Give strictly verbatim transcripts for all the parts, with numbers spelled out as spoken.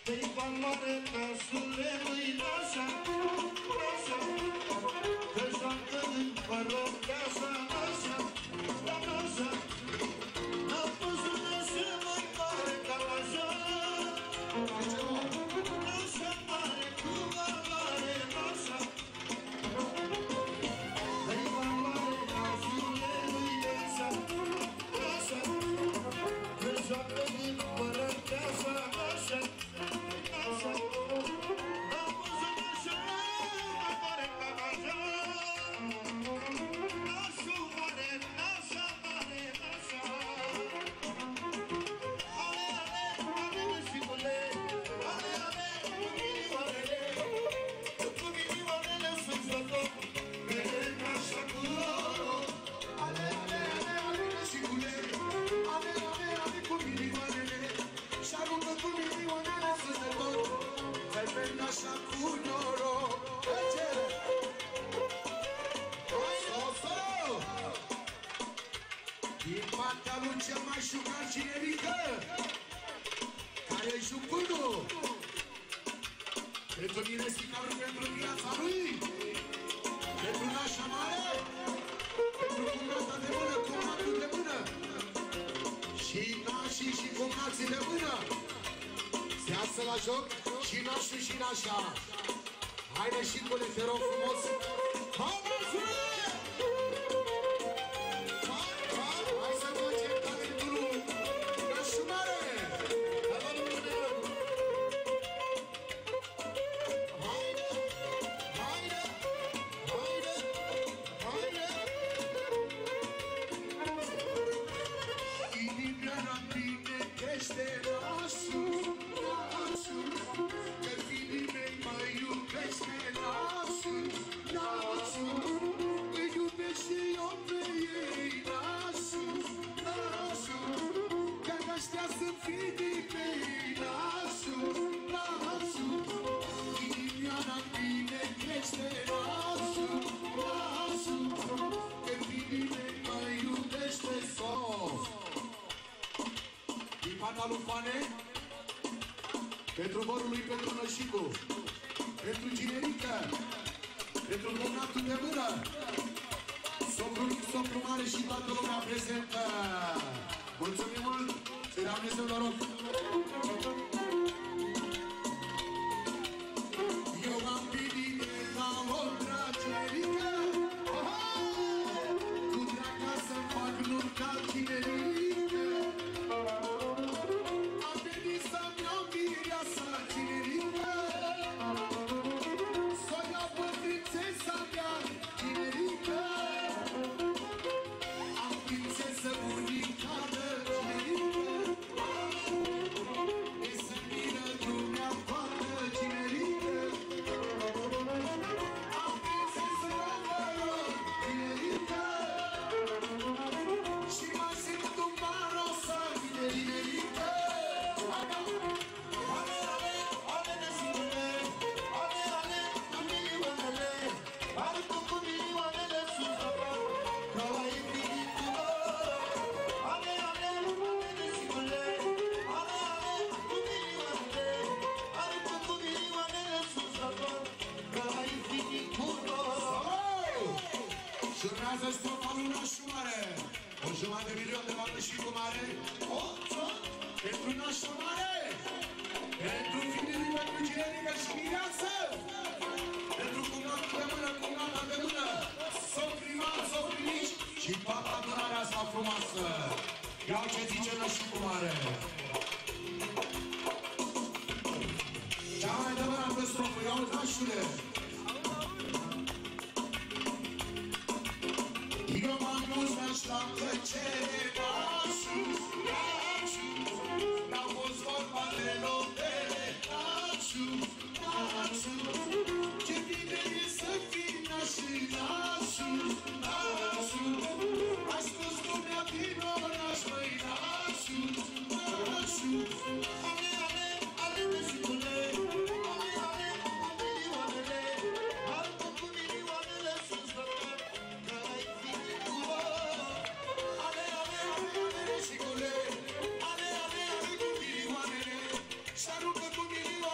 Dă-i valoare nasule, măi, nașa, nașa, că joacă în părău casa, nașa, da, nașa. N-am văzut nașa mai mare ca nașa, nașa mare cu valoare, nașa. Dă-i valoare nasule, măi, nașa, nașa, că joacă în părău casa, nașa. Așa cu noroc. Din partea lui cel mai șucat cinerică, care-i jupânul, pentru mine sticarul, pentru viața lui, pentru nașa mare, pentru cumnata de mână, cumnatul de mână, și nașii și cumnații de mână. Se iasă la joc și nașul și nașa. Haide și cule, te rog frumos. Hai, nașule! Hai, hai, hai să facem talentul lui nașul mare. Hai, mă, lumine! Haide, haide, haide, haide! Inimioara bine crește nașul. Că fiii mei mă iubește nașul, nașul. Îi iubește eu pe ei, nașul, nașul. Că-mi așteaptă fiii mei, nașul, nașul. Inimioara bine crește nașul, nașul. Că fiii mei mă iubește sof. Din partea lui Fane, pentru vorul lui Petru Nășicu, pentru Ginerică, pentru cumnatul de mână, socru mic, socru mare și toată lumea prezentă. Mulțumim mult, să-i dea Dumnezeu noroc. Eu am venit la o tragerică, cu draga să-mi fac nunca Ginerică. Urmează strofa lui nașul mare. O jumătate de milion de bani și cu mare. Pentru nașul mare. Pentru fiii, pentru Ginerică și Mireasă. Pentru cumnatul de mână, cumnata de mână. Socrii mari, socrii mici. Și toată adunarea asta frumoasă. Iau ce zice nașul cu mare. Cea mai adevărată strofă, iau nașule. Eu m-am pus naș la plăcere, nașul, nașul. N-au fost vorba deloc de nașul, nașul. Ce bine e să fii nașul, nașul, nașul. Ai spus lumea din oraș, măi, nașul, nașul. Ale, ale, ale, nășicule. Ale, ale, ale, milioanele. Ale, cu milioanele sunt zbătat. Ale, ale, ale, nășicule. Ale, ale, ale, cu milioanele. Și aruncă cu milioanele.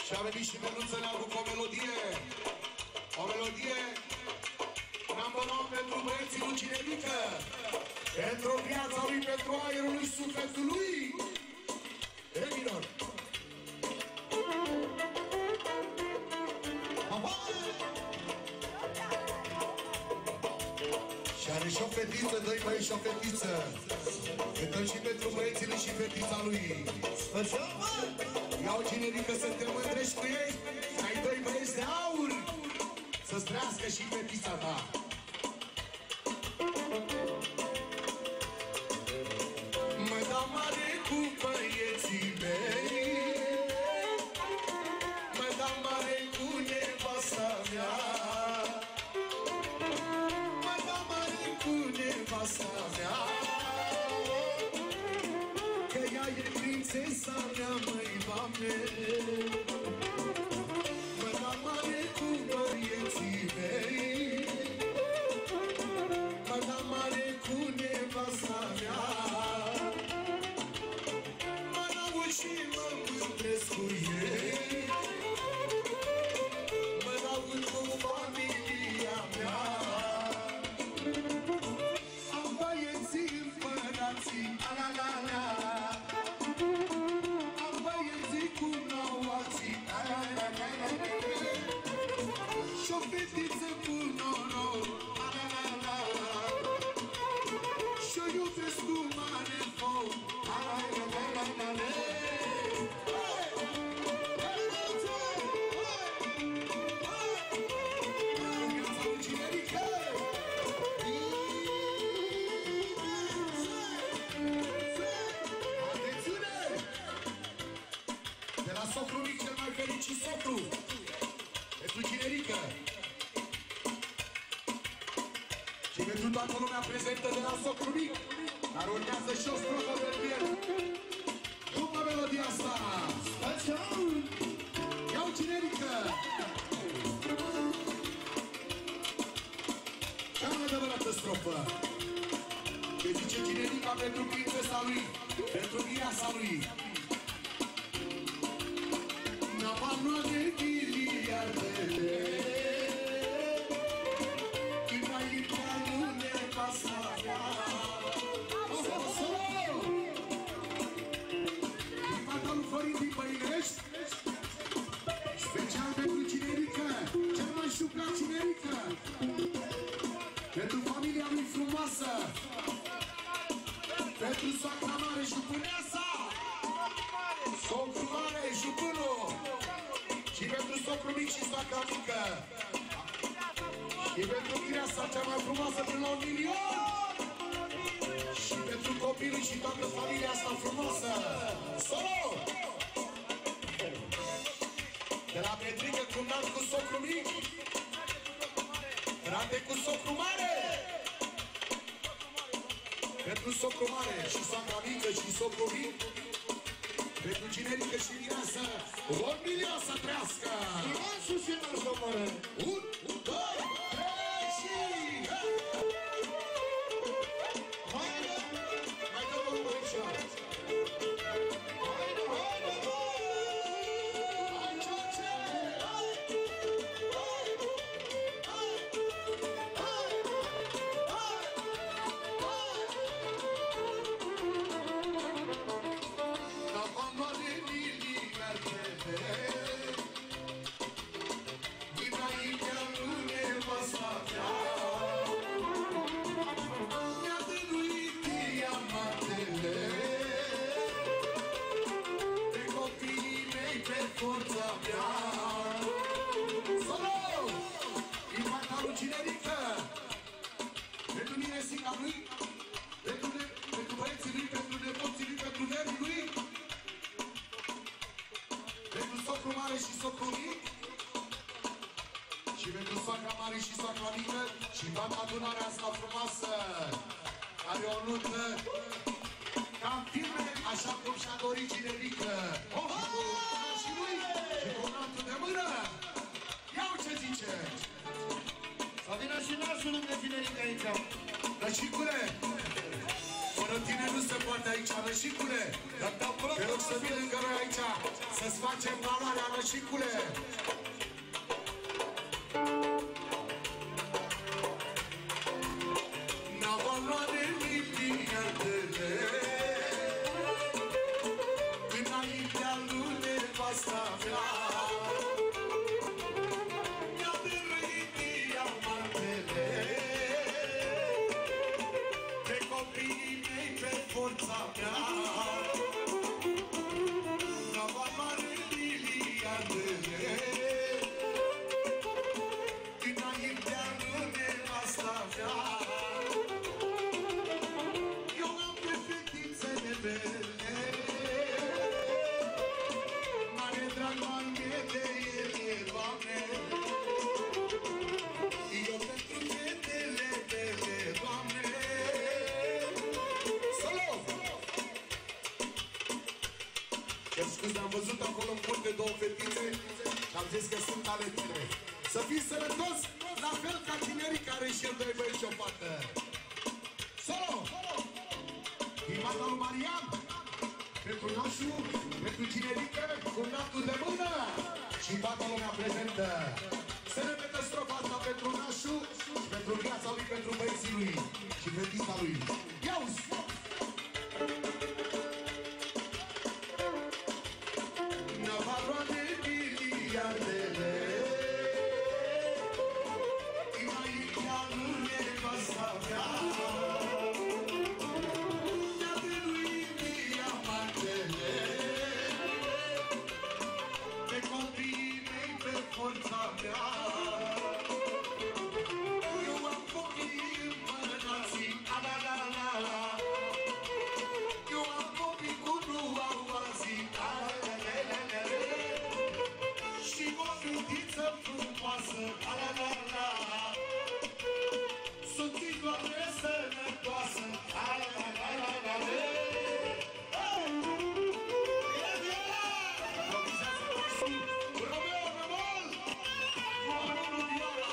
Și a venit și Mănuță Neagu cu o melodie. O melodie number one pentru băieții lui Cinerică. Pentru viața lui, pentru aerul lui, sufletul lui. Eminor. Și are și o fetiță, dă-i băi și o fetiță. Cântăm și pentru băieții lui și fetița lui. Așa, mă! Iau Cinerică să te mândrești cu ei. Ai doi băieți de aur. Să-ți trească și fetița ta. Mă dau mare cu băieții mei. Mă dau mare cu nevasta mea. Mă dau mare cu nevasta mea. Că ea e prințesa mea, măi, Doamne. Mă dau mare cu băieții mei. Mă dau mare cu nevasta mea. Mă laud și mă mândresc cu ei. Mă laud cu familia mea. Am băieții împărații, ala-la-la. Am băieții cu nouații, ala-la-la-la. Și-o fetiță cu noroc, ala-la-la. Și-o iubesc cu mare foc, ala-la-la-la-la. De la socru mic, cel mai fericit socru, pentru Cinerică. Și pentru toată lumea prezentă de la socru mic, dar urmează și o strofă de pier. După melodia asta, iau Cinerică. Cea mai adevărată strofă. Ce zice Cinerica pentru prințesa lui, pentru viața lui. N-am luat de miliardele, când ai liptea nu ne pasa mea. Din partea lui Florin din Băinești, special pentru Cinerică, cel mai șucat Cinerică, pentru familia lui frumoasă, pentru soacra mare jupâneasa, socru mare jupânul, și pentru socru mic și soacra mică, și pentru mireasa cea mai frumoasă până la un milion, și pentru copilul și toată familia asta frumoasă. Solo! De la Petrică cu un cu socru mic, frate cu socru mare, pentru socru mare și soacra mică și socru mic, pentru Cinerică și mireasă, un milion să trească! Milion sus și nu să mără! Un, doi, trei și... Mai dă! Mai dă vă aici! Hai, hai, hai, George! Hai! Hai! Hai! Hai! N-am luat de miliardele, dinaintea lui nevasta mea. Mi-a dăruit diamantele, pe copiii mei, pe forța mea. Solo! Din partea lui Cinerică, pentru mine sica lui, pentru, ne, pentru băieții lui, pentru nepoții lui, pentru nerii lui, pentru socru mare și socru mic, și pentru soacra mare și soacra mică, și toată adunarea asta frumoasă, care o luptă ca în filme, așa cum și-a dorit Cinerică. Oh, și cu și lui, și cu un altul de mână. Iau ce zice! Să vină și nașul lângă Cinerică aici. Răcicule, fără tine nu se poate aici, Nășicule. Te rog să vii lângă noi aici, să-ți facem valoarea, Nășicule. N-a valoare miliardele înaintea lui nevasta mea. Mi-a dărâit diamantele pe copiii mei, pe forța mea. N-a valoare miliardele înaintea lui nevasta mea. Eu am pe fetițele mele, mare drag m-am mie de ele, Doamne. Eu pentru fetele mele, Doamne. Solo! Cer scuze, am văzut acolo în curte două fetițe și am zis că sunt ale tine. Să fii sănătos, la fel ca tinerii care și el doi băieți și o fată. Solo! Dimata lui Marian, pentru nașul, pentru cinerică, cu natul de mână și toată lumea prezentă. Se repetă strofa asta pentru nașul și pentru viața lui, pentru băieții lui și fetița lui. Ia-uzi! N-a valoare miliardele înaintea lui nevasta mea. Mi-a dăruit diamantele pe copiii mei, pe forța mea. Eu am copii împărații, a la la la la. Eu am copii cu nu au azi, a la la la la la. Și o fetiță frumoasă, a la la la. Soții doamne sănătoasă, a la la la la la la. Romeo Ramon! Romeo Viola!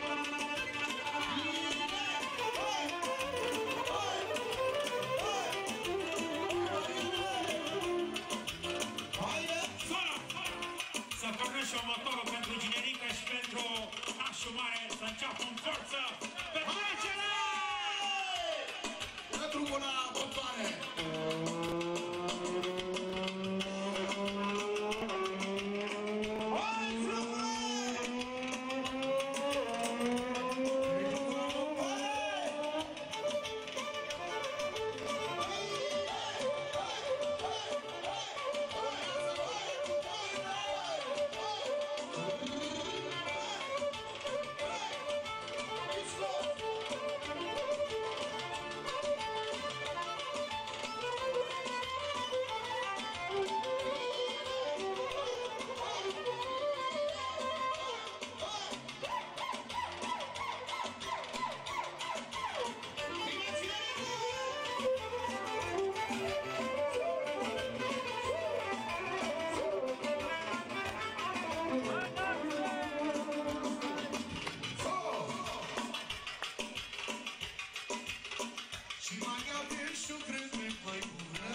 Să pornești și motorul pentru generică și pentru nașul mare să înceapă în forță petrecere! Dă drumul la motoare! Hai, frate! Dă drumul la motoare! Și mai avem și o vreme mai bună,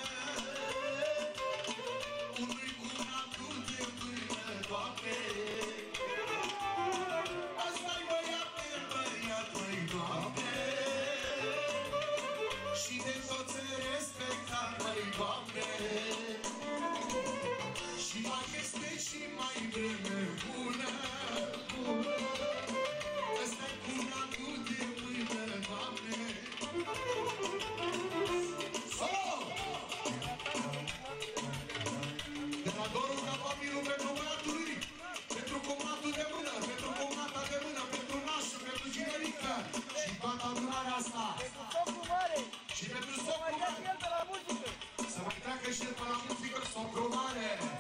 unui cunatul de mână, Doamne. Asta-i băiat de băiat, măi, Doamne. Și de toți respectat, măi, Doamne. Și mai este și mai vreme bună, ăsta-i cunatul de mână, Doamne. Solo! De la dorul capabilul pentru băiatul lui, pentru comnatul de mână, pentru comnata de mână, pentru nașul, pentru generică și toată adunarea asta. Și pentru socru mare. Să mai treacă și el pe la muzică, socru mare.